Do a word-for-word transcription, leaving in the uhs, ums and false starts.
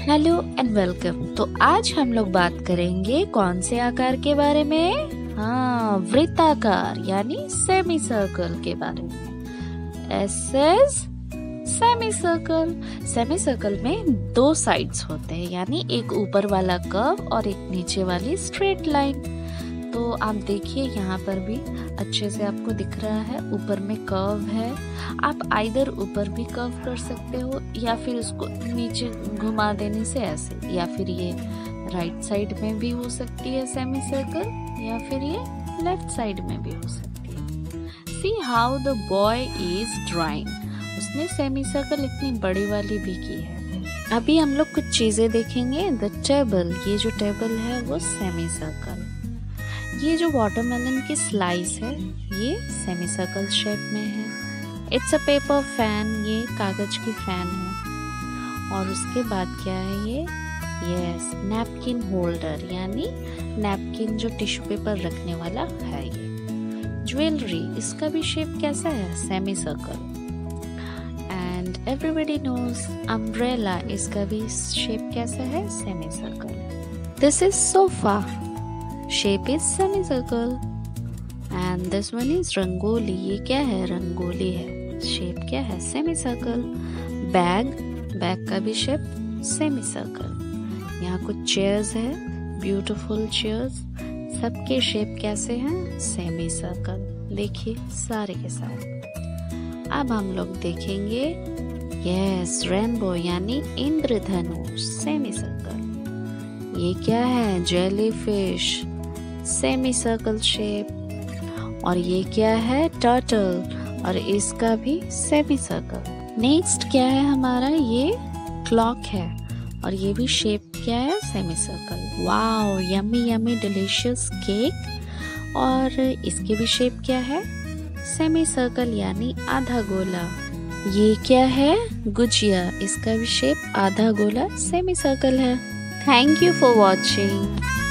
Hello and welcome. तो आज हम लोग बात करेंगे कौन से आकार के बारे में? हाँ, वृत्ताकार यानी सेमी सर्कल के बारे में। एस एस सेमी सर्कल। सेमी सर्कल में दो साइड्स होते हैं, यानी एक ऊपर वाला कर्व और एक नीचे वाली स्ट्रेट लाइन। तो आप देखिए यहाँ पर भी अच्छे से आपको दिख रहा है, ऊपर में कर्व है। आप आइदर ऊपर भी कर्व कर सकते हो या फिर उसको नीचे घुमा देने से ऐसे, या फिर ये राइट साइड में भी हो सकती है सेमी सर्कल, या फिर ये लेफ्ट साइड में भी हो सकती है। See how the boy is drawing. उसने सेमी सर्कल इतनी बड़ी वाली भी की है। अभी हम लोग कुछ चीजें देखेंगे। द टेबल, ये जो टेबल है वो सेमी सर्कल। ये जो वाटरमेलन की स्लाइस है ये सेमी सर्कल शेप में है। इट्स अ पेपर फैन, ये कागज की फैन है। और उसके बाद क्या है ये? यस, नैपकिन होल्डर, यानी नैपकिन जो टिश्यू पेपर रखने वाला है। ये ज्वेलरी, इसका भी शेप कैसा है? Semi circle. And everybody knows umbrella, इसका भी शेप कैसा है? Semi circle. This is sofa, shape is semicircle, and this one is rangoli. ये क्या है? रंगोली है। शेप क्या है? semicircle। बैग, बैग का भी शेप semicircle। यहाँ कुछ चेयर्स है, ब्यूटीफुल चेयर्स, सबके शेप कैसे हैं? semicircle। देखिए सारे के सारे। अब हम लोग देखेंगे यस रेनबो यानी इंद्रधनुष, semicircle। ये क्या है? Jellyfish, semi circle shape. और ये क्या है? टर्टल, और इसका भी सेमी सर्कल। नेक्स्ट क्या है हमारा? ये क्लॉक है, और ये भी शेप क्या है? Semi circle. Wow, yummy yummy delicious cake, और इसके भी शेप क्या है? सेमी सर्कल यानी आधा गोला। ये क्या है? गुजिया, इसका भी शेप आधा गोला सेमी सर्कल है। Thank you for watching.